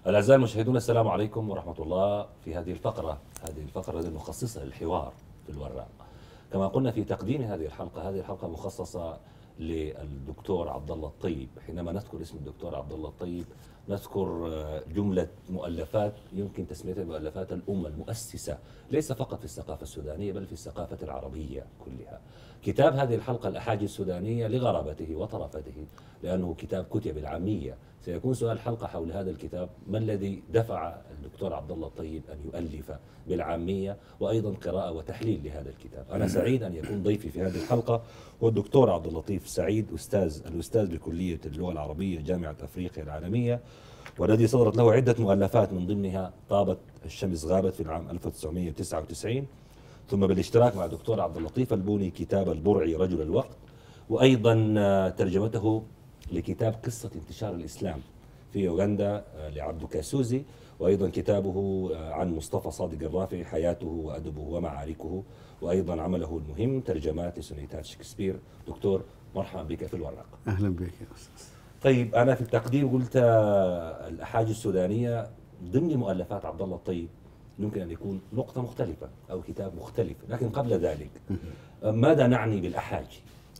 الأعزائي المشاهدون، السلام عليكم ورحمة الله. في هذه الفقرة المخصصة للحوار في الوراق. كما قلنا في تقديم هذه الحلقة مخصصة للدكتور عبد الله الطيب. حينما نذكر اسم الدكتور عبد الله الطيب نذكر جملة مؤلفات يمكن تسميتها مؤلفات الأمة المؤسسة، ليس فقط في الثقافة السودانية بل في الثقافة العربية كلها. كتاب هذه الحلقة الأحاجي السودانية لغرابته وطرافته، لأنه كتاب كتب العامية. سيكون سؤال الحلقة حول هذا الكتاب: ما الذي دفع الدكتور عبد الله الطيب أن يؤلف بالعامية، وأيضا قراءة وتحليل لهذا الكتاب. أنا سعيد أن يكون ضيفي في هذه الحلقة هو الدكتور عبد اللطيف سعيد، الأستاذ بكلية اللغة العربية جامعة أفريقيا العالمية، والذي صدرت له عدة مؤلفات من ضمنها طابت الشمس غابت في العام 1999، ثم بالاشتراك مع الدكتور عبد اللطيف البوني كتاب البرعي رجل الوقت، وأيضا ترجمته لكتاب قصة انتشار الإسلام في أوغندا لعبد كاسوزي، وأيضا كتابه عن مصطفى صادق الرافعي حياته وأدبه ومعاركه، وأيضا عمله المهم ترجمات لسونيتات شكسبير. دكتور، مرحبا بك في الوراق. أهلا بك يا أستاذ. طيب، أنا في التقديم قلت الأحاجي السودانية ضمن مؤلفات عبد الله الطيب يمكن أن يكون نقطة مختلفة أو كتاب مختلف، لكن قبل ذلك ماذا نعني بالأحاجي؟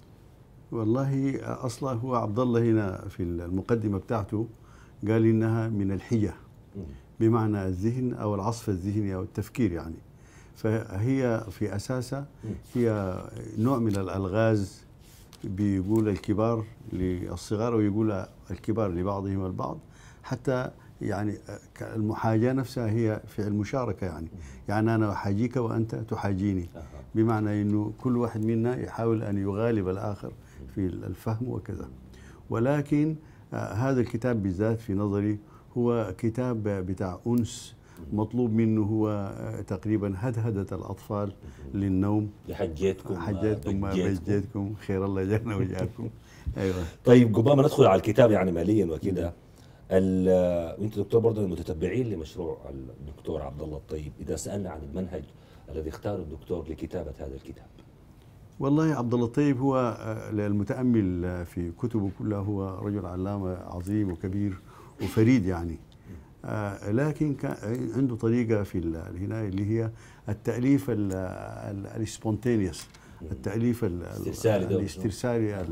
والله أصلا هو عبد الله هنا في المقدمة بتاعته قال إنها من الحجة، بمعنى الذهن أو العصف الذهني أو التفكير يعني. فهي في أساسها هي نوع من الألغاز، بيقول الكبار للصغار ويقول الكبار لبعضهم البعض، حتى يعني المحاجاة نفسها هي فعل مشاركة يعني أنا أحاجيك وأنت تحاجيني، بمعنى أنه كل واحد منا يحاول أن يغالب الآخر في الفهم وكذا. ولكن هذا الكتاب بالذات في نظري هو كتاب بتاع أنس، مطلوب منه هو تقريبا هدهدة الأطفال للنوم. حجيتكم بجيتكم خير الله جانا وجاكم. أيوة. طيب، قبل ما ندخل على الكتاب يعني ماليا وكده، انت دكتور برضه المتتبعين لمشروع الدكتور عبد الله الطيب، اذا سالنا عن المنهج الذي اختاره الدكتور لكتابه هذا الكتاب. والله عبد الله الطيب هو المتأمل في كتبه كلها هو رجل علامة عظيم وكبير وفريد يعني. لكن كان عنده طريقة في الهناية اللي هي التأليف السبونتينيوس، التأليف الاسترسالي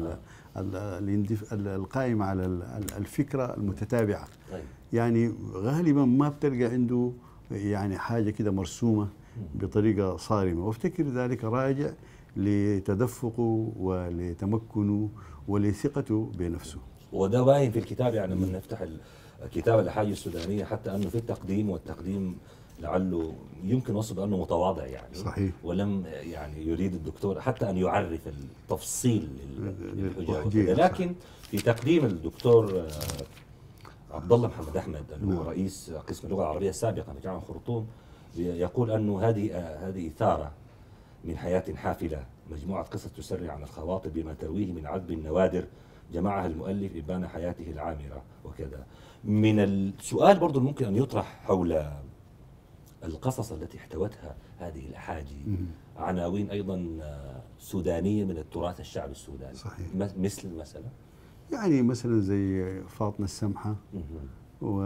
القائم على الفكرة المتتابعة. يعني غالبا ما بتلقى عنده يعني حاجة كده مرسومة بطريقة صارمة، وافتكر ذلك راجع لتدفقه ولتمكنه ولثقته بنفسه. وده باين في الكتاب، يعني من نفتح كتاب الأحاجي السودانية حتى أنه في التقديم، والتقديم لعله يمكن وصف أنه متواضع يعني. صحيح. ولم يعني يريد الدكتور حتى أن يعرف التفصيل للحجة، لكن في تقديم الدكتور عبد الله محمد أحمد اللي هو رئيس قسم اللغة العربية سابقا في جامعة خرطوم يقول أنه هذه إثارة من حياة حافلة، مجموعة قصص تسري عن الخواطر بما ترويه من عذب النوادر، جمعها المؤلف إبان حياته العامرة وكذا. من السؤال برضو ممكن أن يطرح حول القصص التي احتوتها هذه الأحاجي، عناوين أيضا سودانية من التراث الشعبي السوداني. صحيح. مثلا يعني مثلا زي فاطمة السمحة، و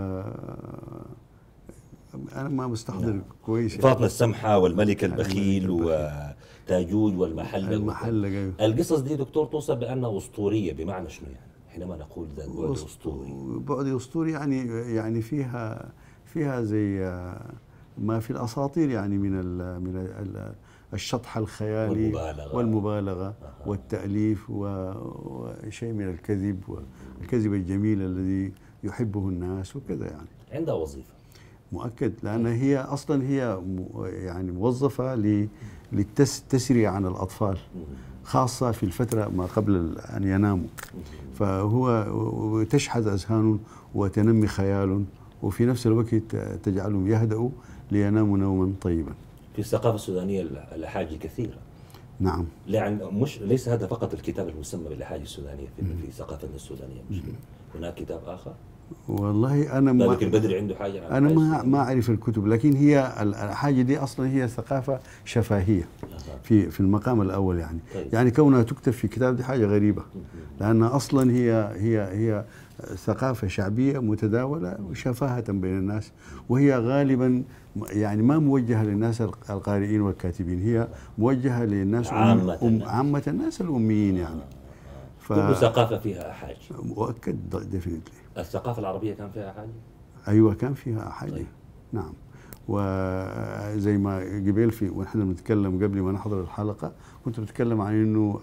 أنا ما مستحضر كويس يعني. فاطمة السمحة والملك البخيل وتاجوج والمحلة. القصص دي دكتور توصف بأنها أسطورية، بمعنى شنو يعني حينما نقول ذات بعد أسطوري؟ بعد أسطوري يعني فيها زي ما في الأساطير، يعني من الشطح الخيالي والمبالغة والتأليف وشيء من الكذب الجميل الذي يحبه الناس وكذا يعني. عندها وظيفة مؤكد، لأن هي أصلا هي يعني موظفة للتسرية عن الأطفال، خاصة في الفترة ما قبل أن يناموا. فهو تشحذ أذهانهم وتنمي خيالهم، وفي نفس الوقت تجعلهم يهدأوا ليناموا نوما طيبا. في الثقافة السودانية الأحاجي كثيرة. نعم. ليس هذا فقط الكتاب المسمى بالأحاجي السودانية في ثقافتنا السودانية، مش هناك كتاب آخر؟ والله أنا ما البدري عنده حاجة عن أنا ما أعرف الكتب، لكن هي الحاجة دي أصلا هي ثقافة شفهية في المقام الأول يعني. يعني كونها تكتب في كتاب دي حاجة غريبة، لأنها أصلا هي ثقافة شعبية متداولة وشفاهة بين الناس، وهي غالبا يعني ما موجهة للناس القارئين والكاتبين، هي موجهة للناس عامة الناس الأميين يعني. كل ثقافة فيها أحاج. مؤكد ديفينتلي. الثقافة العربية كان فيها أحاج؟ أيوة كان فيها أحاج. طيب. نعم. وزي ما قبل ونحن بنتكلم قبل ما نحضر الحلقة كنت بتكلم عن إنه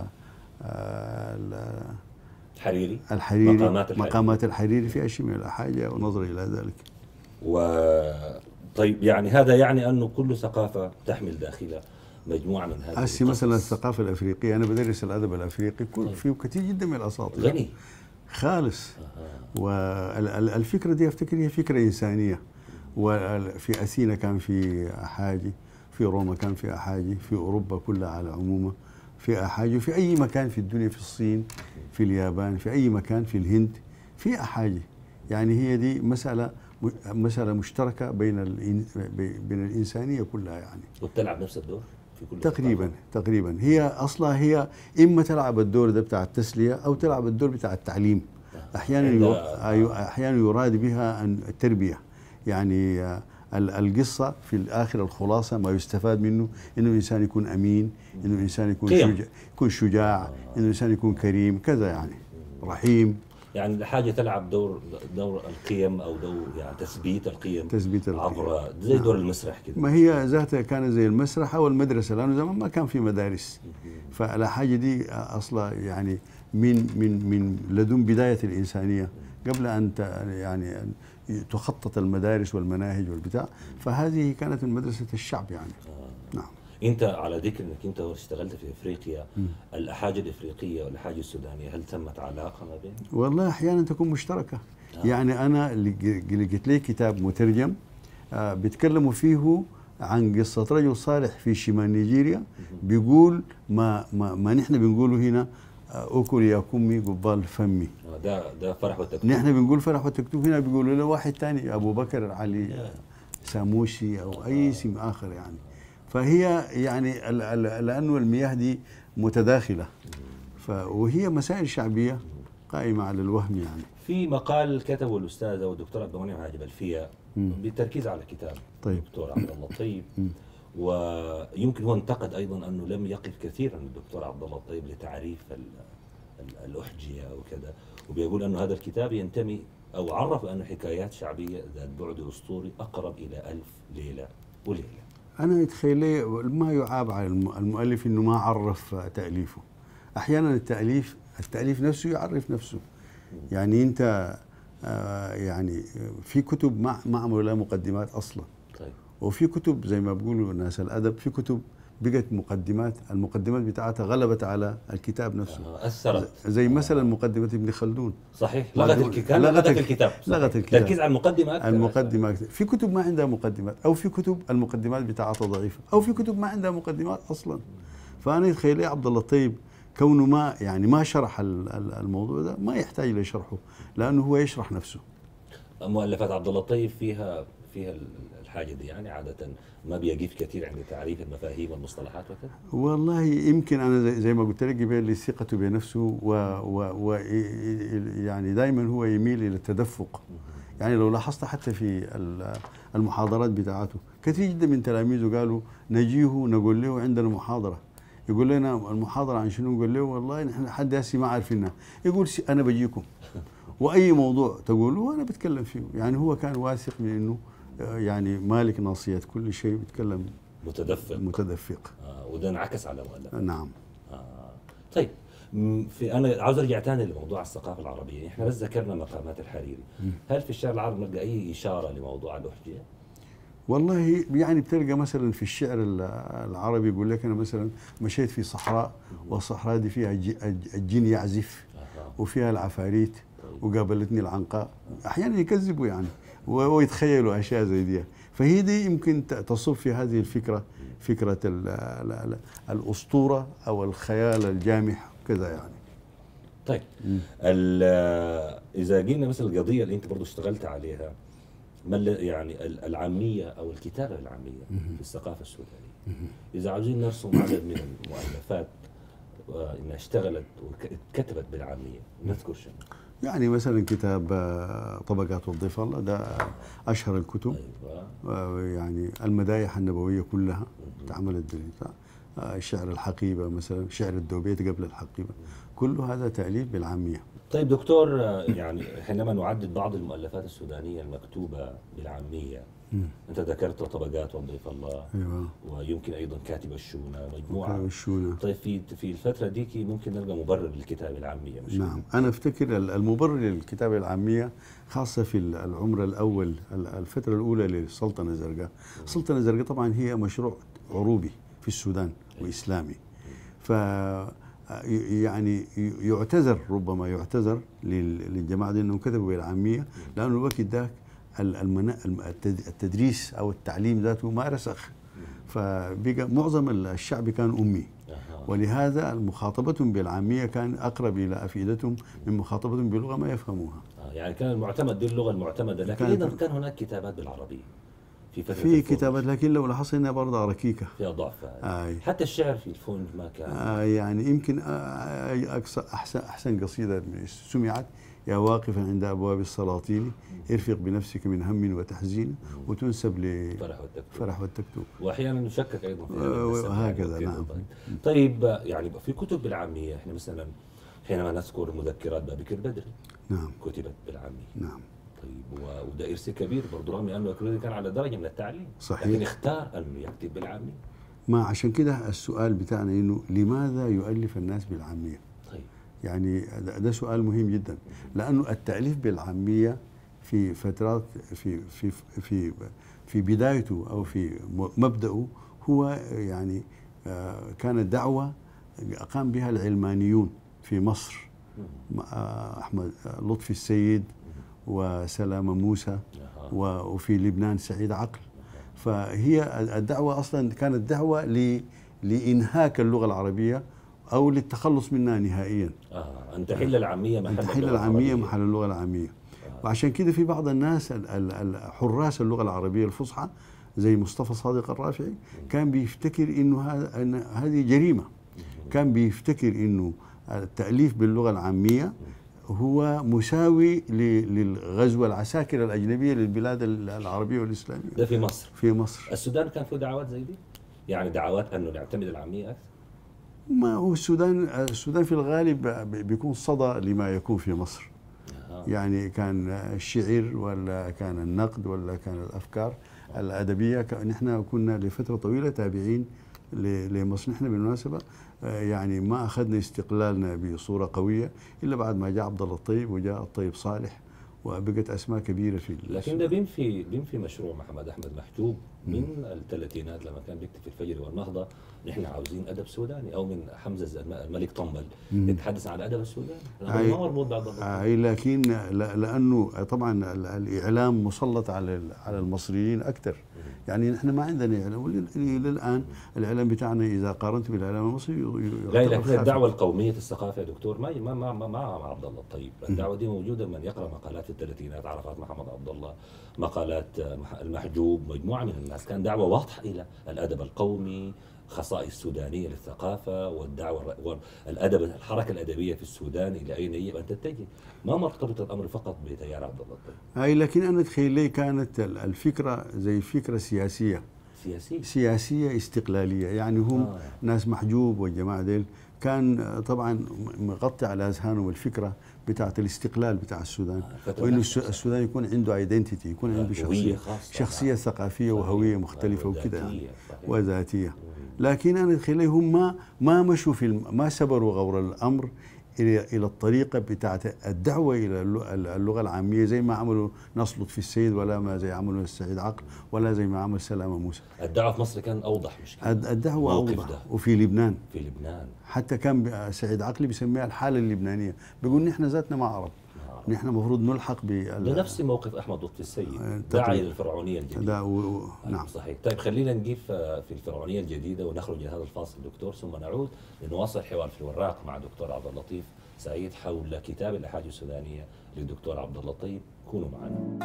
الحريري مقامات الحريري في أشياء من الأحاجة ونظر إلى ذلك. طيب يعني هذا يعني أنه كل ثقافة تحمل داخلها مجموعة من هذه القصص. مثلا الثقافة الأفريقية، أنا بدرس الأدب الأفريقي فيه كثير جدا من الأساطير غني خالص. والفكرة دي أفتكر هي فكرة إنسانية. وفي أثينا كان في أحاجي، في روما كان في أحاجي، في أوروبا كلها على عمومها في أحاجي، وفي أي مكان في الدنيا، في الصين، في اليابان، في أي مكان، في الهند في أحاجي. يعني هي دي مسألة مشتركة بين الإنسانية كلها يعني. وبتلعب نفس الدور في كل تقريبا هي أصلا هي إما تلعب الدور ده بتاع التسلية أو تلعب الدور بتاع التعليم. أحيانا يراد بها التربية. يعني القصة في الآخر الخلاصة ما يستفاد منه إنه الإنسان يكون أمين، إنه الإنسان يكون شجاع، إنه الإنسان يكون كريم كذا يعني رحيم. يعني الحاجة تلعب دور القيم أو دور يعني تثبيت القيم عبر زي دور المسرح كده. ما هي ذاتها كانت زي المسرح أو المدرسة، لأنه زمان ما كان في مدارس. فالحاجة دي أصلا يعني من لدن بداية الإنسانية قبل أن يعني تخطط المدارس والمناهج والبتاع، فهذه كانت من مدرسة الشعب يعني. نعم. انت على ذكر انك انت اشتغلت في افريقيا، الاحاجه الافريقيه والاحاجه السودانيه هل تمت علاقه ما بينهم؟ والله احيانا تكون مشتركه. يعني انا لقيت لي كتاب مترجم بيتكلموا فيه عن قصه رجل صالح في شمال نيجيريا، بيقول ما نحن بنقوله هنا اكل يا كمي قبال فمي. ده فرح والتكتوك. نحن بنقول فرح والتكتوك، هنا بيقولوا له واحد ثاني ابو بكر علي ساموسي او اي اسم اخر يعني. فهي يعني لأنه المياه دي متداخلة، وهي مسائل شعبية قائمة على الوهم يعني. في مقال كتبه الأستاذ والدكتور عبد المنعم هاجب الفيا بالتركيز على كتاب الدكتور عبد الله الطيب، ويمكن هو انتقد أيضا أنه لم يقف كثيرا الدكتور عبد الله الطيب لتعريف الأحجية وكذا، وبيقول أنه هذا الكتاب ينتمي أو عرف أنه حكايات شعبية ذات بعد أسطوري أقرب إلى 1000 ليلة وليلة. أنا يتخيل لي ما يعاب على المؤلف إنه ما عرف تأليفه. أحيانا التأليف نفسه يعرف نفسه. يعني أنت يعني في كتب ما عملوا لها مقدمات أصلا. طيب. وفي كتب زي ما بيقولوا ناس الأدب، في كتب بقت المقدمات بتاعتها غلبت على الكتاب نفسه. أثرت. زي مثلا مقدمة ابن خلدون. صحيح. لغت الكتاب. تركيز على المقدمات. في كتب ما عندها مقدمات، أو في كتب المقدمات بتاعتها ضعيفة، أو في كتب ما عندها مقدمات أصلا. فأنا يتخيل لي عبد الله الطيب كونه ما شرح الموضوع ده ما يحتاج لشرحه، لأنه هو يشرح نفسه. مؤلفات عبد الله الطيب فيها الحاجة دي يعني عادة ما بيقف كثير عند تعريف المفاهيم والمصطلحات وكذا. والله يمكن أنا زي ما قلت لك قبل ثقته بنفسه يعني دائما هو يميل إلى التدفق. يعني لو لاحظت حتى في المحاضرات بتاعته كثير جدا من تلاميذه قالوا نجيه نقول له عندنا محاضرة، يقول لنا المحاضرة عن شنو؟ نقول له والله نحن حد هسه ما عارفينها. يقول أنا بجيكم وأي موضوع تقولوه أنا بتكلم فيه. يعني هو كان واثق من إنه يعني مالك ناصية كل شيء، بيتكلم متدفق. وده انعكس على مؤلف. نعم. طيب أنا عاوز أرجع ثاني لموضوع الثقافة العربية. إحنا بس ذكرنا مقامات الحريري، هل في الشعر العربي نلقى أي إشارة لموضوع الأحجية؟ والله يعني بتلقى مثلا في الشعر العربي يقول لك أنا مثلا مشيت في صحراء، والصحراء دي فيها الجن يعزف وفيها العفاريت وقابلتني العنقاء. أحيانا يكذبوا يعني ويتخيلوا أشياء زي دي. فهي دي يمكن تصب في هذه الفكرة، فكرة الأسطورة أو الخيال الجامح كذا يعني. طيب إذا جينا مثل القضية اللي أنت برضو اشتغلت عليها، يعني العامية أو الكتابة العامية في الثقافة السودانية، إذا عاوزين نرسم عدد من المؤلفات انها اشتغلت وكتبت بالعاميه؟ نذكر شنو؟ يعني مثلا كتاب طبقات والضيف الله، ده أشهر الكتب. ايوه. يعني المدايح النبوية كلها اتعملت بالبتاع. شعر الحقيبة مثلا، شعر الدوبيت قبل الحقيبة، كل هذا تأليف بالعامية. طيب دكتور، يعني حينما نعدد بعض المؤلفات السودانيه المكتوبه بالعاميه، انت ذكرت طبقات وضيف الله، ايوه، ويمكن ايضا كاتب الشونه مجموعه. الشونة. طيب في الفتره ديك ممكن نلقى مبرر للكتاب العاميه، مش نعم، أنا أفتكر المبرر للكتابة العامية خاصة في العمر الأول، الفترة الأولى للسلطنة الزرقاء. السلطنة الزرقاء طبعا هي مشروع عروبي في السودان وإسلامي. ف يعني يعتذر، ربما يعتذر للجماعة دي أنهم كتبوا بالعامية، لأنه الوقت ذاك التدريس أو التعليم ذاته ما رسخ، فبقى معظم الشعب كان أمي، ولهذا مخاطبتهم بالعامية كان أقرب إلى أفئدتهم من مخاطبتهم بلغة ما يفهموها. يعني كان المعتمد، دي اللغه المعتمده، لكن ايضا كان هناك كتابات بالعربيه في فتره في كتابات، لكن لو لاحظت انها برضه ركيكه، فيها ضعف. حتى الشعر في الفونج ما كان. يعني يمكن احسن قصيده سمعت: يا واقفا عند ابواب السلاطين ارفق بنفسك من هم وتحزين، وتنسب لفرح والتكتوب. واحيانا نشكك ايضا في وهكذا. نعم. طيب يعني في كتب بالعاميه، احنا مثلا حينما نذكر مذكرات بابكر بدري، نعم، كتبت بالعاميه. نعم. طيب وده إرث كبير برضه، رغم أنه كان على درجة من التعليم، صحيح، لكن اختار أنه يكتب بالعامية. ما عشان كده السؤال بتاعنا إنه لماذا يؤلف الناس بالعامية؟ طيب. يعني ده سؤال مهم جدا، لأنه التأليف بالعامية في فترات في بدايته أو في مبدأه هو يعني كانت دعوة قام بها العلمانيون في مصر، أحمد لطفي السيد وسلامة موسى، وفي لبنان سعيد عقل. فهي الدعوة أصلا كانت دعوة لإنهاك اللغة العربية أو للتخلص منها نهائيا. أن تحل العامية محل اللغة العامية. وعشان كده في بعض الناس حراس اللغة العربية الفصحى زي مصطفى صادق الرافعي كان بيفتكر إنه هذه جريمة. كان بيفتكر إنه التأليف باللغة العامية هو مساوي للغزو العساكر الأجنبية للبلاد العربية والإسلامية. ده في مصر. في مصر. السودان كان فيه دعوات زي دي؟ يعني دعوات أنه نعتمد العامية أكثر؟ ما هو السودان في الغالب بيكون صدى لما يكون في مصر. يعني كان الشعر ولا كان النقد ولا كان الأفكار الأدبية. نحن كنا لفترة طويلة تابعين لمصر. نحن بالمناسبة يعني ما أخذنا استقلالنا بصورة قوية إلا بعد ما جاء عبد الله الطيب وجاء الطيب صالح وبقت أسماء كبيرة في لكن ده بينفي مشروع محمد أحمد محجوب من الثلاثينات لما كان بيكتب في الفجر والنهضة: نحن عاوزين أدب سوداني، أو من حمزة الملك طنبل يتحدث عن الأدب السوداني. ما مربوط بعض لكن لأنه طبعا الإعلام مسلط على المصريين أكثر. يعني نحن ما عندنا إعلام للآن. الإعلام بتاعنا إذا قارنت بالإعلام المصري لكن الدعوة القومية الثقافة يا دكتور ما عبد الله الطيب. الدعوة دي موجودة. من يقرأ مقالات الثلاثينات، عرفات محمد عبد الله، مقالات المحجوب، مجموعة من الناس، كان دعوة واضحة إلى الأدب القومي، خصائص سودانية للثقافة، والدعوة والأدب، الحركة الأدبية في السودان إلى أين يجب أن تتجه. ما مرتبط الأمر فقط بتيار عبد الله الطيب. لكن أنا أتخيل لي كانت الفكرة زي فكرة سياسية استقلالية. يعني هم ناس محجوب والجماعة ديل كان طبعا مغطي على أذهانهم الفكرة بتاعة الاستقلال بتاع السودان، وإنه السودان يكون عنده ايدنتيتي، يكون عنده شخصية ثقافية وهوية مختلفة وكده يعني وذاتية. لكن أنا أتخيل هم ما مشوا ما سبروا غور الأمر إلى الطريقة بتاعة الدعوة إلى اللغة العامية زي ما عملوا ناس لطفي السيد، ولا ما زي عملوا السعيد عقل، ولا زي ما عمل سلامة موسى. الدعوة في مصر كان أوضح، مش كده؟ الدعوة أوضح. وفي لبنان في حتى كان سعيد عقلي بيسميها الحالة اللبنانية، بيقول نحن ذاتنا ما عرب، نحن المفروض نلحق بنفس موقف أحمد لطفي السيد، داعي للفرعونية الجديدة. نعم صحيح. طيب خلينا نجيب في الفرعونية الجديدة ونخرج من هذا الفاصل دكتور، ثم نعود لنواصل الحوار في الوراق مع دكتور عبد اللطيف سعيد حول كتاب الأحاديث السودانية للدكتور عبد الله الطيب. كونوا معنا.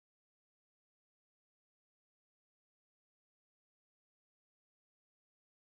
مرحبا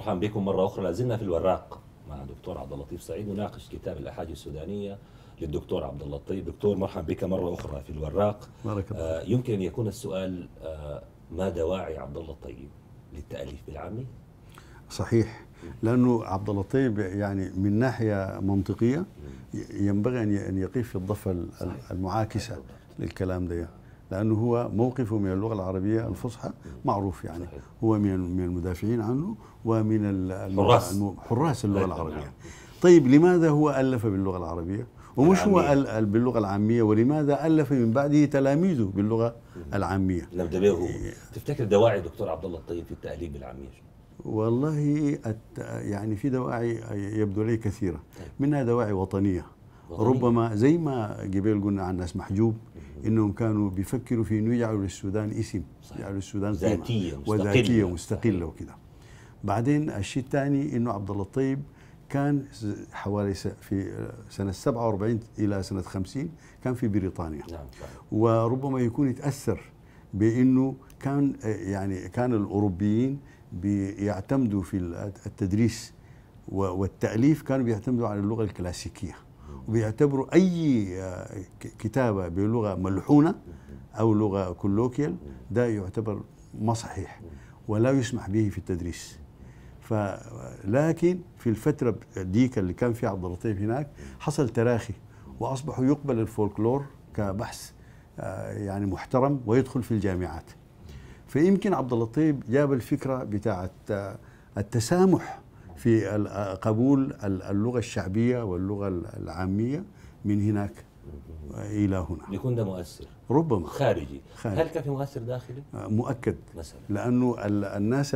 مرحبا بكم مرة أخرى. لازلنا في الوراق مع دكتور عبد اللطيف سعيد نناقش كتاب الأحاجي السودانية للدكتور عبد الله الطيب. دكتور مرحبا بك مرة أخرى في الوراق. بارك الله. يمكن أن يكون السؤال ما دواعي عبد الله الطيب للتأليف بالعامية؟ صحيح، لأنه عبد الله الطيب يعني من ناحية منطقية ينبغي أن يقف في الضفة المعاكسة للكلام ده، لأنه هو موقفه من اللغة العربية الفصحى معروف، يعني هو من المدافعين عنه ومن حراس اللغة العربية. طيب لماذا هو ألف باللغة العربية ومش هو باللغة العامية، ولماذا ألف من بعده تلاميذه باللغة العامية؟ نبدأ به. تفتكر دواعي دكتور عبد الله الطيب في التأليف بالعامية؟ والله يعني في دواعي يبدو لي كثيرة، منها دواعي وطنية. ربما زي ما قبل قلنا عن ناس محجوب انهم كانوا بيفكروا في انه يجعلوا للسودان اسم، يجعلوا للسودان ذاتية وذاتية مستقلة وكذا. بعدين الشيء الثاني انه عبد الله الطيب كان حوالي في سنة 47 إلى سنة 50 كان في بريطانيا. وربما يكون يتأثر بأنه كان الأوروبيين بيعتمدوا في التدريس والتأليف، كانوا بيعتمدوا على اللغة الكلاسيكية، وبيعتبروا أي كتابة بلغة ملحونة أو لغة كولوكيال ده يعتبر ما صحيح ولا يسمح به في التدريس. لكن في الفترة ديك اللي كان فيها عبد اللطيف هناك حصل تراخي، وأصبحوا يقبل الفولكلور كبحث يعني محترم ويدخل في الجامعات. فيمكن عبد اللطيف جاب الفكرة بتاعت التسامح في قبول اللغة الشعبية واللغة العامية من هناك إلى هنا. يكون ده مؤثر ربما خارجي. هل كان في مؤثر داخلي؟ مؤكد مثلا، لأنه الناس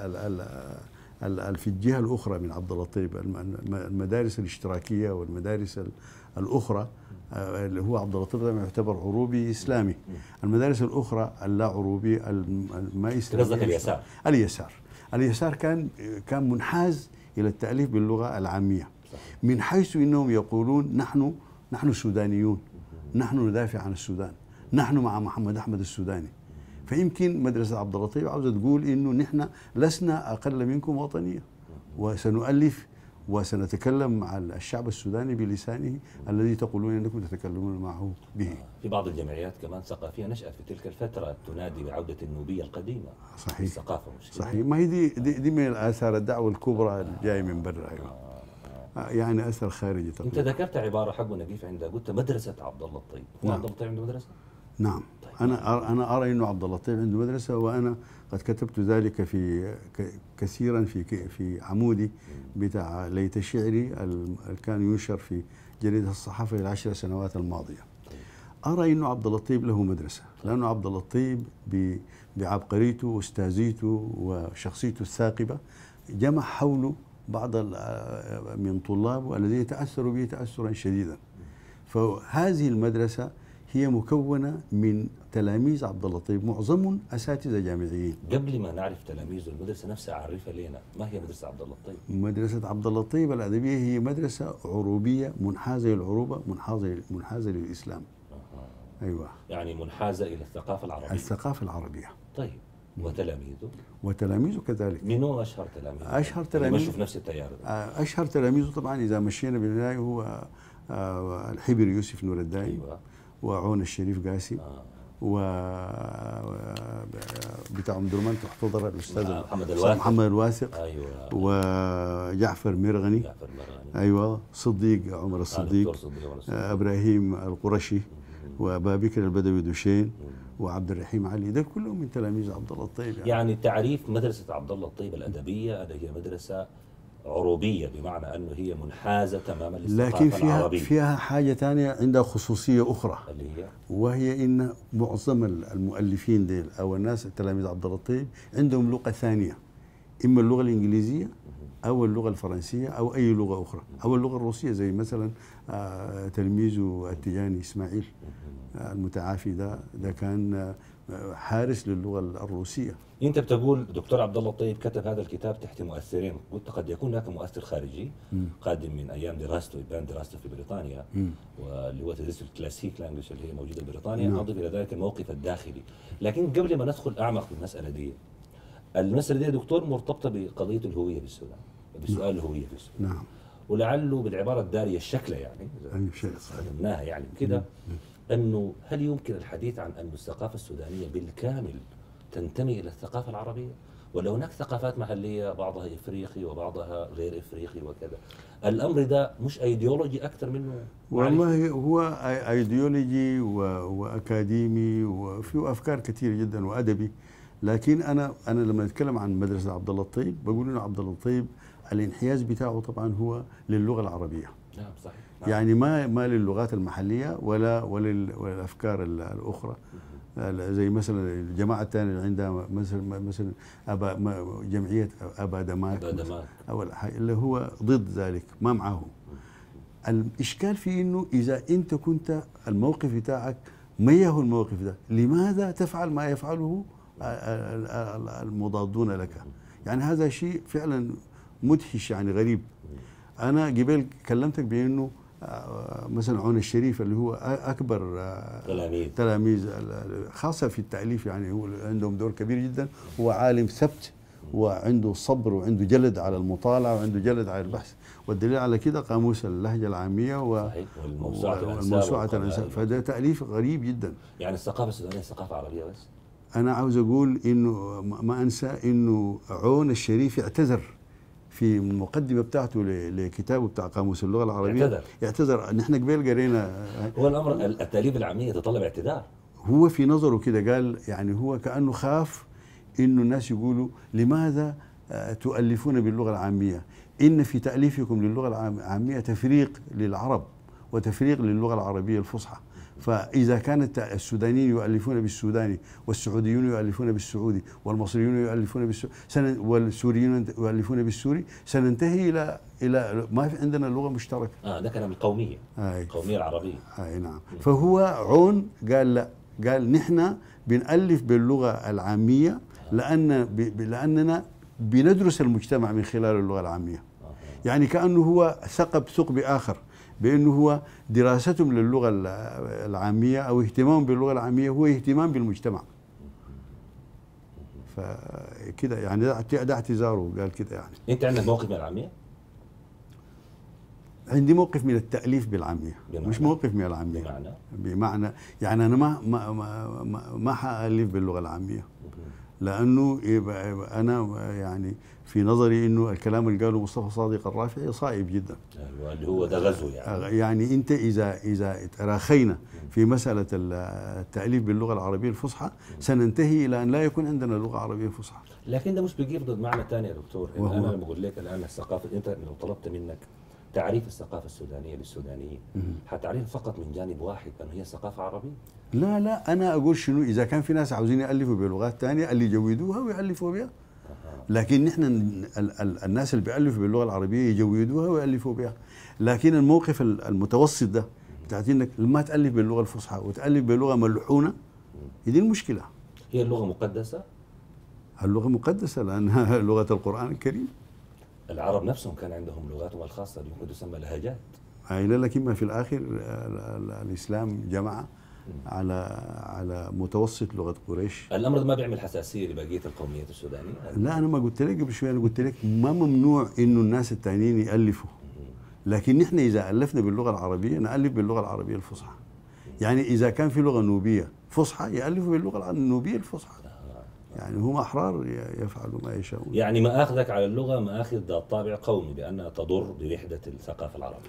في الجهة الأخرى من عبد اللطيف، المدارس الاشتراكية والمدارس الأخرى اللي هو عبد اللطيف يعتبر عروبي إسلامي. المدارس الأخرى اللا عروبي ما إسلامي. قصدك اليسار كان منحاز إلى التأليف باللغة العامية، من حيث أنهم يقولون نحن سودانيون، نحن ندافع عن السودان، نحن مع محمد أحمد السوداني. فيمكن مدرسة عبد اللطيف عاوزة تقول إنه نحن لسنا أقل منكم وطنية، وسنؤلف وسنتكلم مع الشعب السوداني بلسانه الذي تقولون أنكم تتكلمون معه به. في بعض الجمعيات كمان ثقافية نشأت في تلك الفترة تنادي بعودة النوبية القديمة. صحيح. الثقافة مش صحيح، ما هي دي من الآثار الدعوة الكبرى الجاية من برا. يعني أثر خارجي تقريبا. أنت ذكرت عبارة حق نجيف عندها، قلت مدرسة عبد الله الطيب. هو عبد الله الطيب عنده مدرسة؟ نعم. طيب. أنا أرى أنه عبد الله الطيب عنده مدرسة، وأنا قد كتبت ذلك في كثيرا في عمودي بتاع ليت شعري اللي كان ينشر في جريدة الصحافة ال10 سنوات الماضية. أرى أنه عبد اللطيف له مدرسة، لأنه عبد اللطيف بعبقريته واستاذيته وشخصيته الثاقبة جمع حوله بعض من طلابه الذين تأثروا به تأثرا شديدا. فهذه المدرسة هي مكونة من تلاميذ عبد اللطيف، معظمهم أساتذة جامعيين. قبل ما نعرف تلاميذ المدرسة نفسها، عرفها لنا، ما هي مدرسة عبد اللطيف؟ مدرسة عبد اللطيف الأدبية هي مدرسة عروبية منحازة للعروبة، منحازة للإسلام. أيوة، يعني منحازة إلى الثقافة العربية. الثقافة العربية. طيب، وتلاميذه؟ وتلاميذه كذلك. من هو أشهر تلاميذه؟ أشهر تلاميذه مشوا في نفس التيار ده. أشهر تلاميذه طبعا إذا مشينا بالبداية هو الحبر يوسف نور الداي. أيوة. وعون الشريف قاسي. و بتاع درمان تحتضر الأستاذ محمد الواثق. أيوة. وجعفر مرغني. أيوة. صديق عمر الصديق. إبراهيم القرشي، وأبا بكر البدوي دوشين، وعبد الرحيم علي. ده كلهم من تلاميذ عبد الله الطيب. يعني تعريف مدرسة عبد الله الطيب الأدبية أنها هي مدرسة عروبية، بمعنى أنه هي منحازة تماما للثقافة العربية. لكن فيها حاجة ثانية، عندها خصوصية أخرى، اللي هي وهي إن معظم المؤلفين ديل أو الناس تلاميذ عبد الله الطيب عندهم لغة ثانية، إما اللغة الإنجليزية أو اللغة الفرنسية أو أي لغة أخرى أو اللغة الروسية، زي مثلا تلميذه التجاني إسماعيل المتعافي ده كان حارس للغة الروسية. أنت بتقول دكتور عبد الله الطيب كتب هذا الكتاب تحت مؤثرين، قلت قد يكون هناك مؤثر خارجي قادم من أيام دراسته، يبان دراسته في بريطانيا، واللي هو تدريس الكلاسيك لانجويج اللي هي موجودة في بريطانيا. أضف إلى ذلك الموقف الداخلي. لكن قبل ما ندخل أعمق في المسألة دي، المسألة دي يا دكتور مرتبطة بقضية الهوية في السودان، بسؤال الهوية في السودان. نعم. ولعله بالعبارة الدارية الشكلة يعني أي شيء فهمناها يعني كده، أنه هل يمكن الحديث عن أن الثقافة السودانية بالكامل تنتمي إلى الثقافة العربية؟ ولا هناك ثقافات محلية بعضها إفريقي وبعضها غير إفريقي وكذا؟ الأمر ده مش أيديولوجي أكثر منه؟ والله هو ايديولوجي واكاديمي وفيه افكار كثيره جدا وادبي. لكن انا لما اتكلم عن مدرسه عبد الله الطيب بقول انه عبد الله الطيب الانحياز بتاعه طبعا هو للغه العربيه. نعم صحيح. نعم. يعني ما للغات المحليه والافكار الاخرى. زي مثلا الجماعه الثانيه اللي عندها مثلا جمعيه ابا دماك او اللي هو ضد ذلك ما معه. الاشكال في انه اذا انت كنت الموقف بتاعك ما هو الموقف ده، لماذا تفعل ما يفعله المضادون لك؟ يعني هذا شيء فعلا مدهش، يعني غريب. انا قبل كلمتك بانه مثلا عون الشريف اللي هو اكبر تلاميذ خاصه في التاليف، يعني هو عندهم دور كبير جدا. هو عالم ثبت وعنده صبر وعنده جلد على المطالعه وعنده جلد على البحث، والدليل على كده قاموس اللهجه العاميه والموسوعه الانساب. فده تاليف غريب جدا. يعني الثقافه السودانيه ثقافه عربيه بس. انا عاوز اقول انه ما انسى انه عون الشريف اعتذر في المقدمه بتاعته لكتابه بتاع قاموس اللغه العربيه. اعتذر. نحن قبل قرينا. هو الامر التاليف العاميه تتطلب اعتذار. هو في نظره كده قال، يعني هو كانه خاف انه الناس يقولوا لماذا تؤلفون باللغه العاميه؟ ان في تاليفكم للغه العاميه تفريق للعرب وتفريق للغه العربيه الفصحى. فاذا كانت السودانيين يؤلفون بالسوداني والسعوديون يؤلفون بالسعودي والمصريون يؤلفون بالسعودي والسوريون يؤلفون بالسوري، سننتهي الى ما في عندنا لغه مشتركه. ده كلام القوميه. القوميه العربيه. نعم. فهو عون قال لا، قال نحن بنألف باللغه العاميه لاننا بندرس المجتمع من خلال اللغه العاميه. يعني كانه هو ثقب آخر بانه هو دراستهم للغه العاميه او اهتمام باللغه العاميه هو اهتمام بالمجتمع. فكده يعني ده اعتذاره، قال كده. يعني انت عندك موقف من العاميه؟ عندي موقف من التأليف بالعاميه، مش موقف من العاميه. بمعنى يعني انا ما حألف باللغه العاميه، لانه انا يعني في نظري انه الكلام اللي قاله مصطفى صادق الرافعي صائب جدا. ايوه اللي هو ده غزو يعني انت اذا تراخينا في مساله التاليف باللغه العربيه الفصحى سننتهي الى ان لا يكون عندنا لغه عربيه فصحى. لكن ده مش بيجيب ضد معنى ثاني يا دكتور. انا لما بقول لك الان الثقافه، انت لو طلبت منك تعريف الثقافه السودانيه للسودانيين حتعرفها فقط من جانب واحد، انه هي ثقافه عربيه؟ لا انا اقول شنو، اذا كان في ناس عاوزين يالفوا بلغات ثانيه اللي يجودوها ويالفوا بها. لكن نحن الناس اللي بيألفوا باللغه العربيه يجودوها ويألفوا بها. لكن الموقف المتوسط ده بتاعت انك ما تألف باللغه الفصحى وتألف باللغه ملحونه، دي المشكله. هي اللغه مقدسه؟ اللغه مقدسه لانها لغه القرآن الكريم. العرب نفسهم كان عندهم لغاتهم الخاصه اللي ممكن تسمى لهجات. لكن ما في الاخر الاسلام جمع على متوسط لغه قريش. الامر ده ما بيعمل حساسيه لبقيه القوميات السودانيه؟ لا انا ما قلت لك قبل شويه، انا قلت لك ما ممنوع انه الناس الثانيين يالفوا، لكن نحن اذا الفنا باللغه العربيه نالف باللغه العربيه الفصحى. يعني اذا كان في لغه نوبيه فصحى يالفوا باللغه النوبيه الفصحى. يعني هم احرار يفعلوا ما يشاءون. يعني مآخذك على اللغه مآخذ ذات طابع قومي بانها تضر بوحده الثقافه العربيه.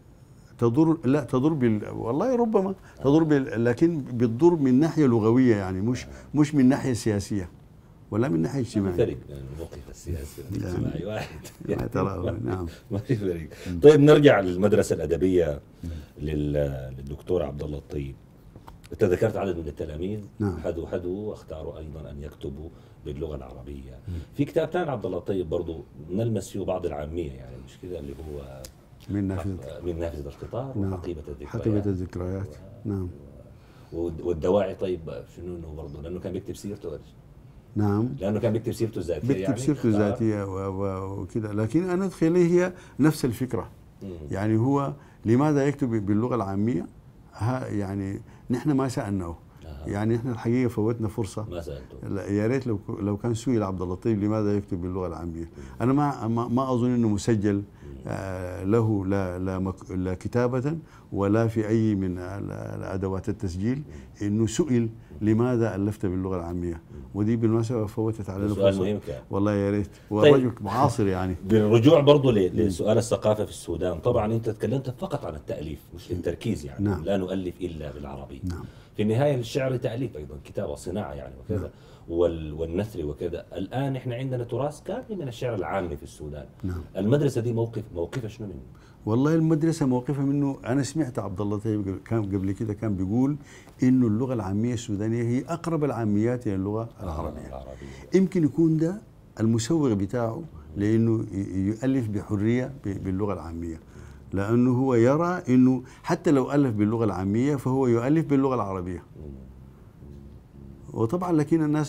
تضر والله ربما تضر لكن بتضر من ناحيه لغويه، يعني مش من ناحيه سياسيه ولا من ناحيه اجتماعيه. ما في فرق بين الموقف السياسي والاجتماعي واحد. يعني ترى نعم ما في فرق. طيب نرجع للمدرسه الادبيه للدكتور عبد الله الطيب. انت ذكرت عدد من التلاميذ. نعم. حدوا واختاروا ايضا ان يكتبوا باللغه العربيه. في كتاب ثاني عبد الله الطيب برضه نلمس فيه بعض العاميه، يعني مش كده، اللي هو من نافذة القطار. نعم. وحقيبة الذكريات. نعم. والدواعي. طيب شنو انه برضه لانه كان بيكتب سيرته؟ نعم. لانه كان بيكتب سيرته الذاتيه. بيكتب سيرته الذاتيه وكذا، لكن انا ادخل هي نفس الفكره. يعني هو لماذا يكتب باللغه العاميه؟ يعني نحن ما سالناه، يعني احنا الحقيقه فوتنا فرصه. ما سالته. لا، يا ريت لو كان سئل عبد اللطيف لماذا يكتب باللغه العاميه. انا ما اظن انه مسجل له لا كتابه ولا في اي من ادوات التسجيل انه سئل لماذا الفت باللغه العاميه، ودي بالمناسبه فوتت علينا سؤال فرصه. مهم كان. والله يا ريت، طيب. ورجل معاصر يعني. بالرجوع برضه لسؤال الثقافه في السودان، طبعا انت تكلمت فقط عن التاليف مش التركيز، يعني نعم. لا نؤلف الا بالعربي. نعم. في النهايه الشعر تاليف ايضا، كتابه صناعه يعني وكذا. نعم. والنثر وكذا. الان احنا عندنا تراث كامل من الشعر العامي في السودان. نعم. المدرسه دي موقفها شنو منه؟ والله المدرسة موقفها منه، أنا سمعت عبد الله طيب كان قبل كده كان بيقول إنه اللغة العامية السودانية هي أقرب العاميات إلى اللغة العربية. يمكن يكون ده المسوغ بتاعه لأنه يؤلف بحرية باللغة العامية، لأنه هو يرى إنه حتى لو ألف باللغة العامية فهو يؤلف باللغة العربية. وطبعا لكن الناس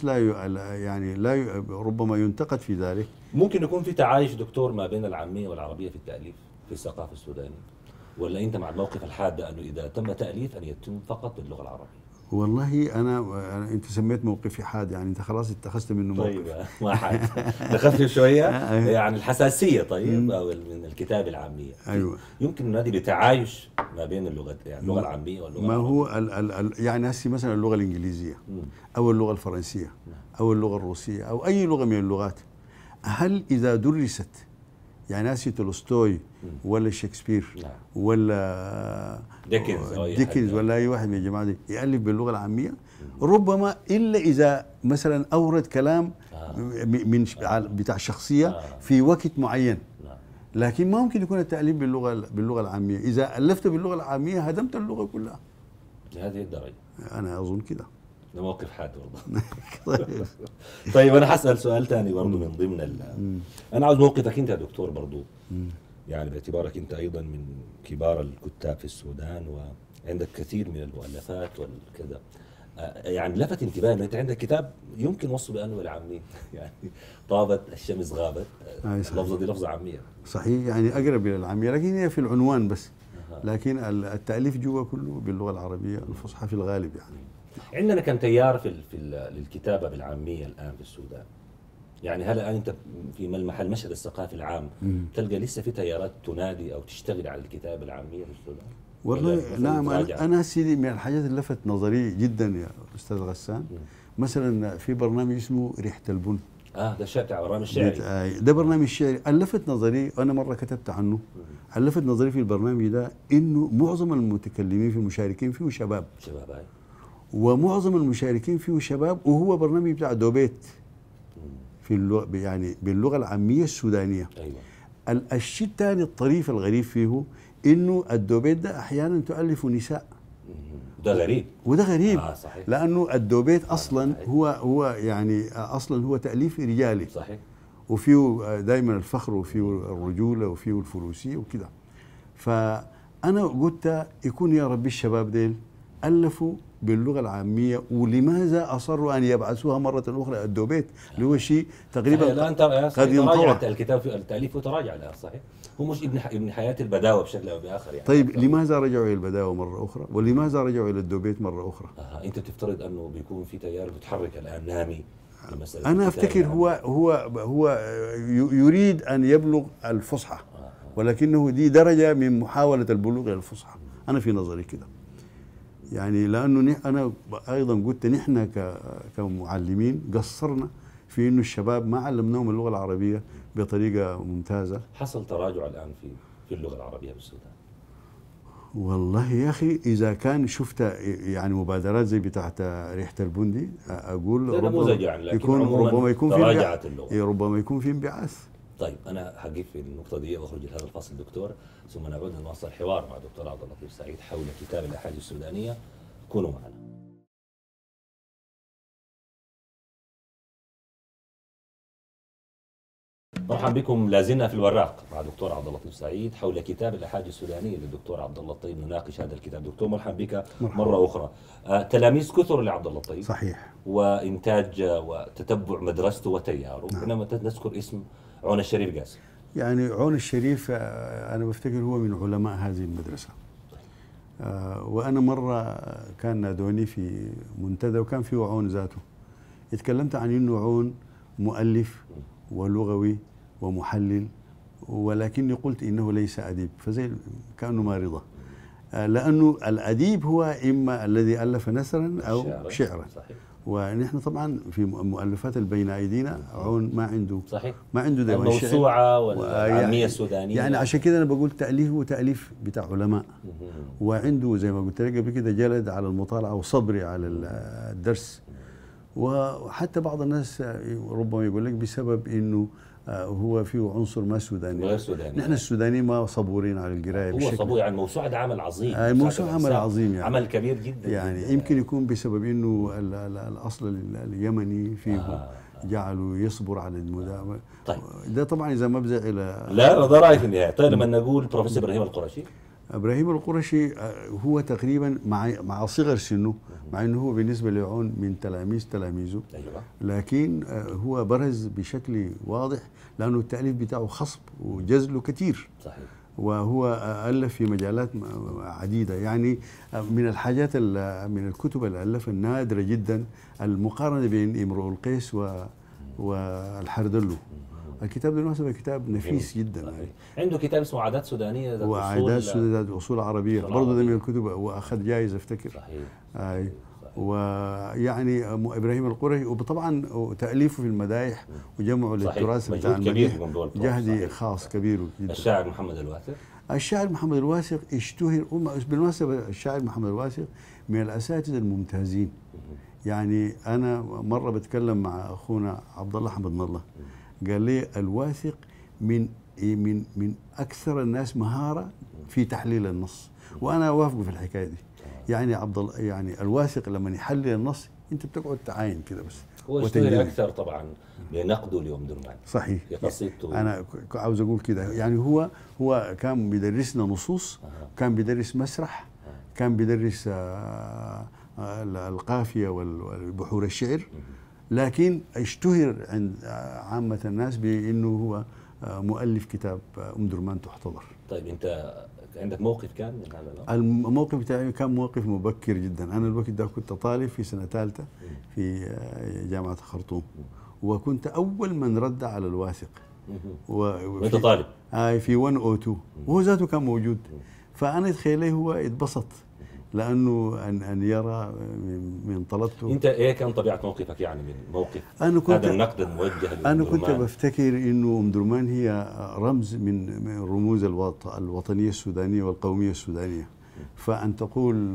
لا ربما ينتقد في ذلك. ممكن يكون في تعايش دكتور ما بين العامية والعربية في التأليف في الثقافة السودانية، ولا أنت مع الموقف الحاد أنه إذا تم تأليف أن يتم فقط باللغة العربية؟ والله أنا أنت سميت موقفي حاد، يعني أنت خلاص اتخذت منه موقف. طيب ما حاد نخفف شوية يعني الحساسية. طيب أو من الكتابة العامية. أيوة. يمكن نادي بتعايش ما بين اللغة، يعني اللغة العامية واللغة ما العربية. هو يعني هسي مثلا اللغة الإنجليزية أو اللغة الفرنسية أو اللغة الروسية أو أي لغة من اللغات، هل إذا درست يعني هسي تولستوي ولا شكسبير ولا ديكنز ولا أي واحد من الجماعة دي يألف باللغة العامية؟ ربما إلا إذا مثلا أورد كلام من بتاع شخصية في وقت معين، لكن ما ممكن يكون التأليف باللغة العامية. إذا ألفت باللغة العامية هدمت اللغة كلها. لهذه الدرجة؟ أنا أظن كده. ده موقف حاد والله. طيب أنا حسأل سؤال ثاني برضه من ضمن أنا عاوز موقفك أنت يا دكتور برضه، يعني باعتبارك أنت أيضا من كبار الكتاب في السودان وعندك كثير من المؤلفات والكذا. يعني لفت انتباهي انه انت عندك كتاب يمكن وصفه بانه العاميه يعني طابت الشمس غابت. اللفظه دي لفظه عاميه صحيح، يعني اقرب الى العاميه، لكن هي في العنوان بس، لكن التاليف جوا كله باللغه العربيه الفصحى في الغالب. يعني عندنا كم تيار في للكتابه بالعاميه الان في السودان؟ يعني هل الان انت في محل مشهد الثقافي العام تلقى لسه في تيارات تنادي او تشتغل على الكتابه العاميه في السودان؟ والله نعم. أنا سيدي من الحاجات اللي لفت نظري جدا يا أستاذ غسان، مثلا في برنامج اسمه ريحة البن. ده الشيء بتاع برنامج شعري. ده برنامج شعري. لفت نظري، أنا مرة كتبت عنه، لفت نظري في البرنامج ده إنه معظم المتكلمين في المشاركين فيه شباب. شباب ومعظم المشاركين فيه شباب، وهو برنامج بتاع دوبيت في اللغة، يعني باللغة العامية السودانية. أيوة. الشيء الثاني الطريف الغريب فيه انه الدوبيت ده احيانا تؤلف نساء. ده غريب. وده غريب. صحيح. لانه الدوبيت اصلا هو يعني اصلا هو تاليف رجالي. صحيح. وفيه دائما الفخر وفيه الرجوله وفيه الفروسيه وكده. فانا قلت يكون يا ربي الشباب ديل الفوا باللغه العاميه، ولماذا اصروا ان يبعثوها مره اخرى الدوبيت اللي هو شيء تقريبا قد ينطوى الكتاب في التاليف وتراجع الان. صحيح. هو مش ابن حياه البداوه بشكل او باخر يعني. طيب لماذا رجعوا الى البداوه مره اخرى؟ ولماذا رجعوا الى الدوبيت مره اخرى؟ انت بتفترض انه بيكون في تيار متحرك الان نامي لمساله. انا افتكر هو يريد ان يبلغ الفصحى، ولكنه دي درجه من محاوله البلوغ الى الفصحى. انا في نظري كده. يعني لانه انا ايضا قلت نحن كمعلمين قصرنا في انه الشباب ما علمناهم اللغه العربيه بطريقه ممتازه. حصل تراجع الان في اللغه العربيه بالسودان؟ والله يا اخي اذا كان شفت يعني مبادرات زي بتاعت ريحه البندي، اقول ربما يكون تراجعت اللغه، ربما يكون في انبعاث. طيب انا هقف في النقطه دي واخرج لهذا الفصل دكتور، ثم نعود نواصل الحوار مع دكتور عبد اللطيف سعيد حول كتاب الاحاديث السودانيه. كونوا معنا. مرحبا بكم، لازلنا في الوراق مع دكتور عبد اللطيف سعيد حول كتاب الاحاديث السودانيه للدكتور عبد الله الطيب. نناقش هذا الكتاب. دكتور مرحبا بك مره اخرى. تلاميذ كثر لعبد الله الطيب. صحيح. وانتاج وتتبع مدرسته وتياره. حينما نذكر اسم عون الشريف قاسم، يعني عون الشريف انا بفتكر هو من علماء هذه المدرسه. وأنا مرة كان نادوني في منتدى وكان فيه عون ذاته، اتكلمت عن أنه عون مؤلف ولغوي ومحلل، ولكني قلت إنه ليس أديب، فزي كأنه ما رضى، لأنه الأديب هو إما الذي ألف نثرا أو شعرا. صحيح. ونحن طبعا في مؤلفات بين أيدينا عون ما عنده. صحيح. ما عنده ديوان شعر، الموسوعة والعامية السودانية، يعني عشان كده أنا بقول تأليفه تأليف بتاع علماء، وعنده زي ما قلت لك قبل كده جلد على المطالعة وصبري على الدرس. وحتى بعض الناس ربما يقول لك بسبب إنه هو فيه عنصر ما سوداني، غير سوداني. نحن السودانيين ما صبورين على القرايه هو صبور، يعني الموسوعه ده عمل عظيم، الموسوعه عمل عظيم، يعني عمل كبير جدا يعني جداً. يمكن يكون بسبب انه الاصل اليمني فيه جعله يصبر على المداومه. طيب ده طبعا اذا ما بزع الى لا ده رايي في النهايه. طيب لما نقول بروفيسور ابراهيم القرشي، ابراهيم القرشي هو تقريبا مع صغر سنه، مع انه هو بالنسبه لعون من تلاميذه، أيوة. لكن هو برز بشكل واضح لانه التاليف بتاعه خصب وجزله كثير. صحيح. وهو ألف في مجالات عديدة، يعني من الحاجات من الكتب اللي ألفها النادرة جدا المقارنة بين امرؤ القيس والحردلو. الكتاب ده بالمناسبة كتاب نفيس جدا. يعني عنده كتاب اسمه عادات سودانية وعادات سودانية أصول عربية، برضه ده من الكتب وأخذ جائزة أفتكر. صحيح. ويعني إبراهيم القرشي، وطبعا تأليفه في المدايح وجمعه للتراث بتاع المديح جهدي خاص كبير جدا. الشاعر محمد الواثق، الشاعر محمد الواثق اشتهر بالمناسبة. الشاعر محمد الواثق من الأساتذة الممتازين. يعني أنا مرة بتكلم مع أخونا عبد الله حمد الله، قال لي الواثق من أكثر الناس مهارة في تحليل النص، وأنا أوافقه في الحكاية دي. يعني يعني الواثق لما يحلل النص أنت بتقعد تعاين كده بس. هو اشتهر أكثر طبعا بنقده لأم درمان. صحيح. في قصيدته. أنا عاوز أقول كده، يعني هو كان بيدرسنا نصوص، كان بيدرس مسرح، كان بيدرس القافية والبحور الشعر، لكن اشتهر عند عامة الناس بأنه هو مؤلف كتاب أم درمان تحتضر. طيب أنت عندك موقف كان من هذا الأمر؟ الموقف بتاعي كان موقف مبكر جدا. أنا الوقت ده كنت طالب في سنة ثالثة في جامعة الخرطوم، وكنت أول من رد على الواثق. وأنت طالب؟ في 102 وهو ذاته كان موجود. فأنا تخيلي هو اتبسط لأنه أن يرى من طلبته. أنت إيه كان طبيعة موقفك يعني من موقف هذا النقد الموجه لأم أنا درمان؟ كنت بفتكر إنه أم درمان هي رمز من رموز الوطنية السودانية والقومية السودانية، فأن تقول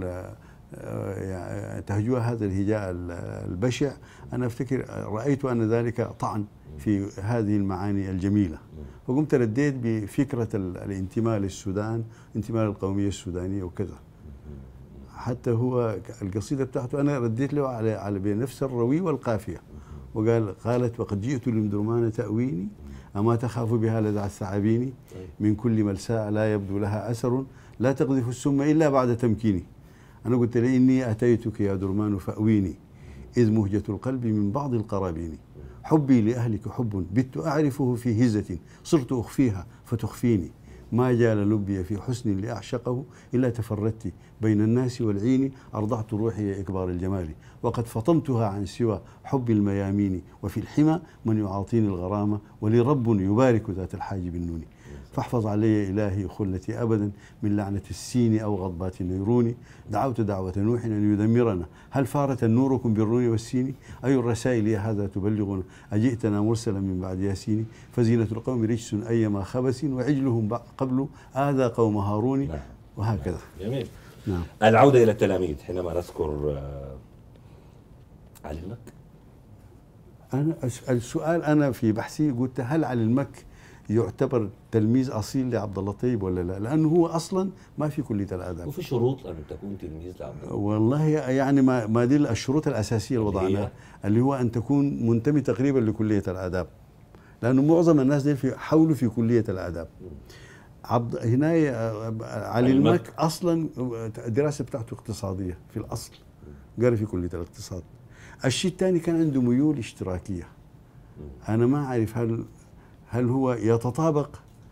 تهجوها هذا الهجاء البشع، أنا أفتكر رأيت أن ذلك طعن في هذه المعاني الجميلة، فقمت رديت بفكرة الانتماء للسودان، انتماء للقومية السودانية وكذا. حتى هو القصيدة بتاعته أنا رديت له على بنفس الروي والقافية، قالت وقد جئت لأم درمان تأويني أما تخاف بها لدع الثعابين، من كل ملساء لا يبدو لها أثر، لا تقذف السم إلا بعد تمكيني. أنا قلت لي إني أتيتك يا درمان فأويني، إذ مهجة القلب من بعض القرابين، حبي لأهلك حب بت أعرفه في هزة، صرت أخفيها فتخفيني، ما جال لبي في حسن لأعشقه إلا تفردت بين الناس والعين، أرضعت روحي إكبار الجمال، وقد فطمتها عن سوى حب الميامين، وفي الحمى من يعاطيني الغرامة، ولي رب يبارك ذات الحاجب النون، فاحفظ علي إلهي خلتي أبدا من لعنة السين أو غضبات النيرون، دعوت دعوة نوح أن يدمرنا، هل فارت نوركم بالرون والسين، أي الرسائل يا هذا تبلغنا، أجئتنا مرسلا من بعد ياسين، فزينة القوم رجس أيما خبس، وعجلهم قبل آذى قوم هارون، وهكذا. جميل. نعم. العودة إلى التلاميذ حينما نذكر علي المك. أنا السؤال أنا في بحثي قلت هل علي المك يعتبر تلميذ اصيل لعبد اللطيف ولا لا؟ لانه هو اصلا ما في كليه الاداب. وفي شروط ان تكون تلميذ لعبد اللطيف؟ والله يعني ما دي الشروط الاساسيه اللي وضعناها، اللي هو ان تكون منتمي تقريبا لكليه الاداب، لانه معظم الناس دي حولوا في كليه الاداب. هنا علي المك اصلا الدراسه بتاعته اقتصاديه في الاصل، قال في كليه الاقتصاد. الشيء الثاني كان عنده ميول اشتراكيه. انا ما اعرف هل هو يتطابق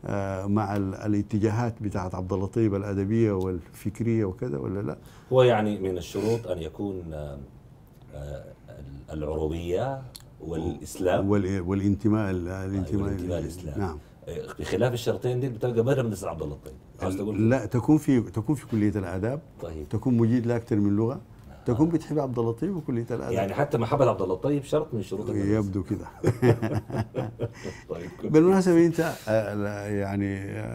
مع الاتجاهات بتاعت عبد اللطيف الادبيه والفكريه وكذا ولا لا؟ هو يعني من الشروط ان يكون العروبيه والاسلام والانتماء للاسلام. نعم. بخلاف الشرطين دي بتلقى برا مدرسه عبد الله الطيب. عاوز تقول لا، تكون في كليه الاداب. طيب. تكون مجيد لاكثر من لغه. تكون بتحب عبد اللطيف وكليه الاداب. يعني حتى محبه عبد الله الطيب شرط من شروط المدرسه. يبدو كده. طيب. بالمناسبه انت يعني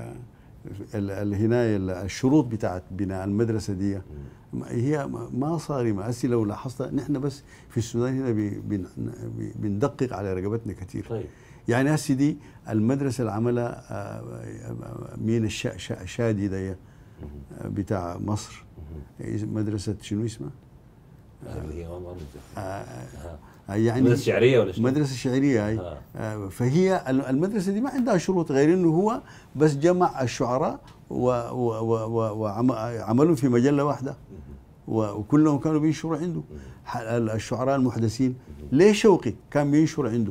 هنا الشروط بتاعت بناء المدرسه دي هي ما صارمه. هسه لو لاحظت نحن بس في السودان هنا بندقق على رقبتنا كثير. طيب. يعني هسه دي المدرسه اللي عملها مين الشادي ده بتاع مصر، مدرسه شنو اسمها؟ اللي هي يعني مدرسة شعرية ولا شنو؟ مدرسة شعرية هي. فهي المدرسة دي ما عندها شروط غير انه هو بس جمع الشعراء وعملهم في مجلة واحدة وكلهم كانوا بينشروا عنده. الشعراء المحدثين ليه شوقي كان بينشر عنده.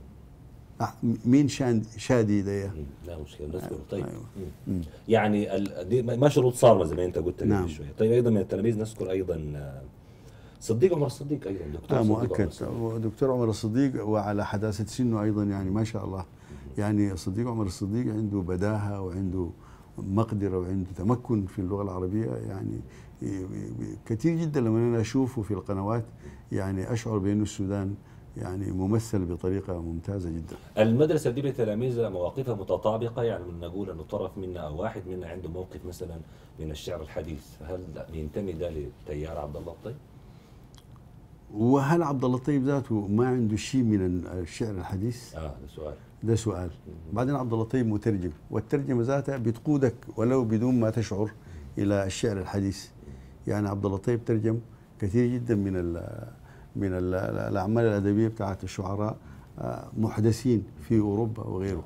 مين شادي ده؟ لا مشكلة نذكر. طيب. يعني دي ما شروط صارمة زي ما انت قلت لي. نعم. شوية. طيب ايضا من التلاميذ نذكر ايضا صديق عمر الصديق ايضا دكتور. مؤكد دكتور عمر الصديق، وعلى حداثة سنه ايضا يعني ما شاء الله. يعني صديق عمر الصديق عنده بداهة وعنده مقدرة وعنده تمكن في اللغة العربية يعني كثير جدا. لما انا اشوفه في القنوات يعني اشعر بانه السودان يعني ممثل بطريقة ممتازة جدا. المدرسة دي بتلاميذها مواقفها متطابقة، يعني من نقول انه طرف منا او واحد منا عنده موقف مثلا من الشعر الحديث، هل ينتمي ده لتيار عبد الله الطيب؟ وهل عبد الله الطيب ذاته ما عنده شيء من الشعر الحديث؟ ده سؤال. ده سؤال. بعدين عبد الله الطيب مترجم، والترجمة ذاتها بتقودك ولو بدون ما تشعر إلى الشعر الحديث. يعني عبد الله الطيب ترجم كثير جدا من الأعمال الأدبية بتاعت الشعراء محدثين في أوروبا وغيره.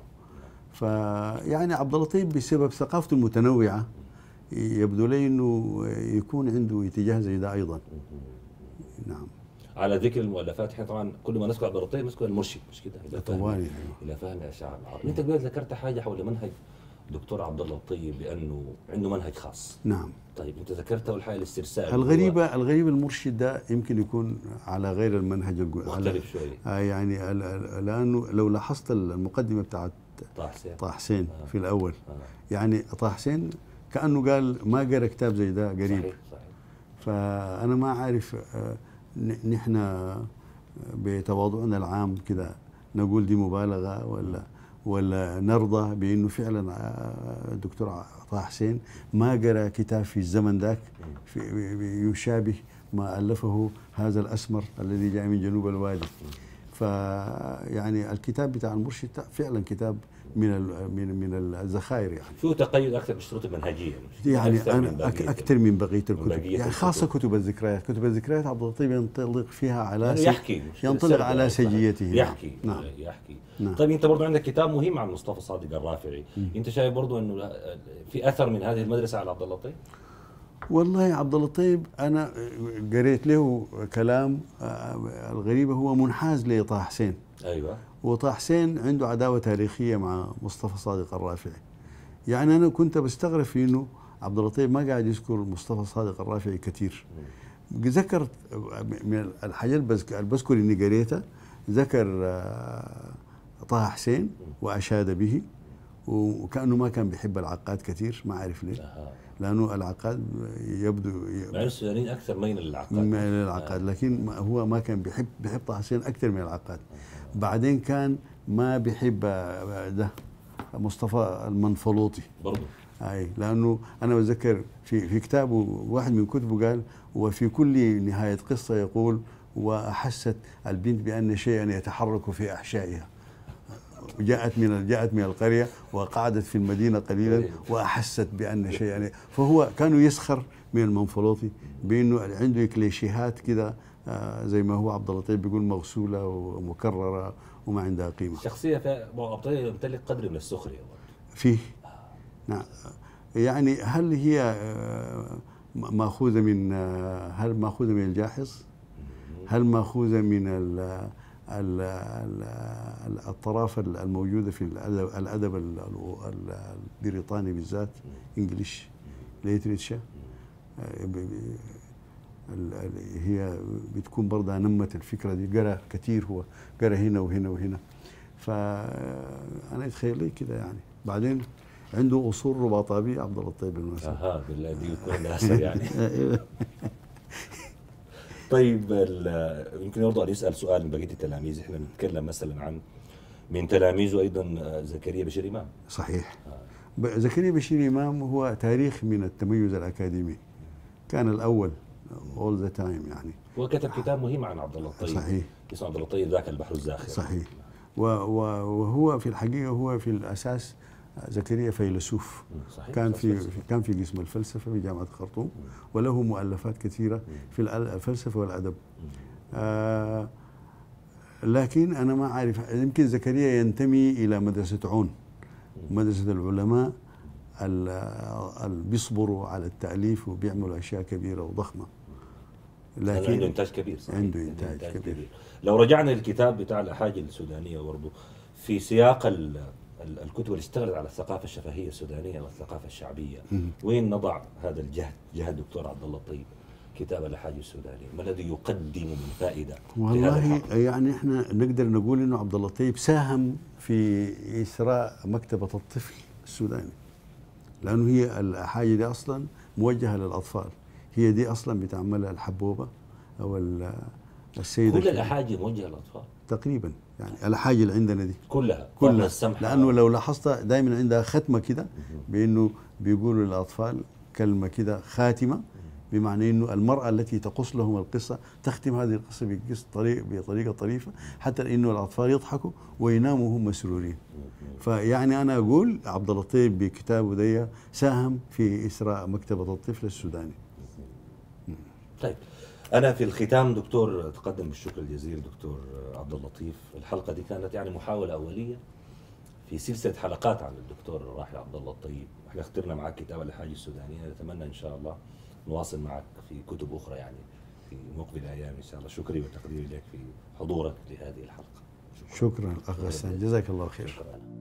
فيعني عبد الله الطيب بسبب ثقافته المتنوعة يبدو لي إنه يكون عنده اتجاه زي ده أيضا. نعم. على ذكر المؤلفات، احنا طبعا كل ما نذكر عبد اللطيف نذكر المرشد، مش كده؟ طوالي الى فهم الشعر العربي. انت قبل ذكرت حاجه حول منهج دكتور عبد الله الطيب بانه عنده منهج خاص. نعم. طيب انت ذكرت اول حاجه الاسترسال. الغريب المرشد ده يمكن يكون على غير المنهج مختلف شويه. يعني لانه لو لاحظت المقدمه بتاعت طه حسين في الاول يعني طه حسين كانه قال ما قرا كتاب زي ده قريب. صحيح. فانا ما عارف نحن بتواضعنا العام كده نقول دي مبالغه ولا نرضى بانه فعلا الدكتور طه حسين ما قرا كتاب في الزمن ذاك يشابه ما الفه هذا الاسمر الذي جاء من جنوب الوادي. فيعني الكتاب بتاع المرشد فعلا كتاب من الذخائر. يعني فيه تقيد اكثر بالشروط المنهجيه، يعني اكثر من بقيه الكتب، يعني خاصه كتب الذكريات. كتب الذكريات عبد اللطيف ينطلق فيها على ينطلق على سجيته. يحكي. نعم. يحكي. نعم. طيب انت برضه عندك كتاب مهم عن مصطفى صادق الرافعي. انت شايف برضه انه في اثر من هذه المدرسه على عبد اللطيف؟ والله عبد اللطيف انا قريت له كلام الغريبه، هو منحاز لطه حسين. ايوه. وطه حسين عنده عداوه تاريخيه مع مصطفى صادق الرافعي. يعني انا كنت بستغرب في انه عبد اللطيف ما قاعد يذكر مصطفى صادق الرافعي كثير. ذكر من الحاجات اللي بذكر اني قريتها، ذكر طه حسين واشاد به، وكانه ما كان بيحب العقاد كثير، ما اعرف ليه. لانه العقاد يبدو مع السودانيين اكثر ميلا للعقاد. لكن هو ما كان بيحب طه حسين اكثر من العقاد. بعدين كان ما بيحب ده مصطفى المنفلوطي برضه. لانه انا بتذكر في كتابه واحد من كتبه قال: وفي كل نهايه قصه يقول: واحست البنت بان شيئا يتحرك في احشائها، جاءت من القريه وقعدت في المدينه قليلا واحست بان شيئا. فهو كانوا يسخر من المنفلوطي بانه عنده كليشيهات كده، زي ما هو عبد اللطيف بيقول مغسوله ومكرره وما عندها قيمه. شخصيه يمتلك قدر من السخريه فيه. نعم. يعني هل هي ماخوذه من الجاحظ؟ هل ماخوذه من الطرافة الموجودة في الأدب البريطاني بالذات، إنجليش ليتريتشر، هي بتكون برضه نمت الفكرة دي. قرأ كثير، هو قرأ هنا وهنا وهنا، فأنا أتخيل لي كده يعني. بعدين عنده أصول رباطابية عبد الله الطيب بالمناسبة. بالله دي بتكون أسهل يعني. طيب يمكن برضه أن يسأل سؤال من بقية التلاميذ. احنا بنتكلم مثلا عن من تلاميذه أيضا زكريا بشير إمام. صحيح. زكريا بشير إمام هو تاريخ من التميز الأكاديمي، كان الأول all the time يعني. وكتب كتاب مهم عن عبد الله الطيب. صحيح. اسمه عبد الله الطيب ذاك البحر الزاخر. صحيح. وهو في الحقيقة هو في الأساس زكريا فيلسوف. صحيح. كان في قسم الفلسفة في جامعة الخرطوم، وله مؤلفات كثيرة في الفلسفة والأدب. لكن أنا ما أعرف، يمكن زكريا ينتمي إلى مدرسة عون، مدرسة العلماء اللي بيصبروا على التأليف وبيعملوا أشياء كبيرة وضخمة. لكن عنده إنتاج كبير. صحيح. عنده إنتاج كبير. لو رجعنا للكتاب بتاع الأحاجي السودانية برضه، في سياق الكتب اللي اشتغلت على الثقافة الشفهية السودانية والثقافة الشعبية، وين نضع هذا الجهد، جهد الدكتور عبد الله الطيب كتاب الأحاجي السودانية؟ ما الذي يقدم من فائدة؟ والله يعني احنا نقدر نقول انه عبد الله الطيب ساهم في إسراء مكتبة الطفل السوداني، لأنه هي الأحاجي دي أصلا موجهة للأطفال، هي دي أصلا بتعملها الحبوبة أو السيدة. كل الأحاجي موجهة للأطفال تقريبا، يعني الأحاجي اللي عندنا دي كلها لأنه لو لاحظت دائما عندها ختمة كده، بأنه بيقولوا للأطفال كلمة كده خاتمة، بمعنى أنه المرأة التي تقص لهم القصة تختم هذه القصة بطريقة طريفة، حتى أنه الأطفال يضحكوا ويناموا وهم مسرورين. فيعني أنا أقول عبد اللطيف بكتابه ده ساهم في إسراء مكتبة الطفل السوداني. طيب، أنا في الختام دكتور أتقدم بالشكر الجزيل دكتور عبد اللطيف. الحلقة دي كانت يعني محاولة أولية في سلسلة حلقات عن الدكتور الراحل عبد الله الطيب. احنا اخترنا معك كتاب الأحاجي السودانية، نتمنى إن شاء الله نواصل معك في كتب أخرى يعني في مقبل أيام إن شاء الله. شكري وتقديري لك في حضورك لهذه الحلقة. شكرا أخ غسان، جزاك الله خير. شكرا.